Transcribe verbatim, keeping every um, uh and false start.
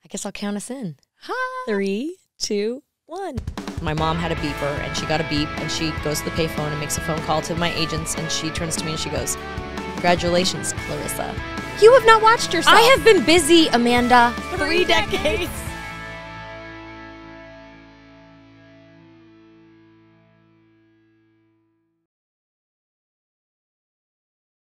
I guess I'll count us in. Hi. Three, two, one. My mom had a beeper, and she got a beep, and she goes to the payphone and makes a phone call to my agents, and she turns to me and she goes, "Congratulations, Clarissa. You have not watched yourself. I have been busy, Amanda. Three decades.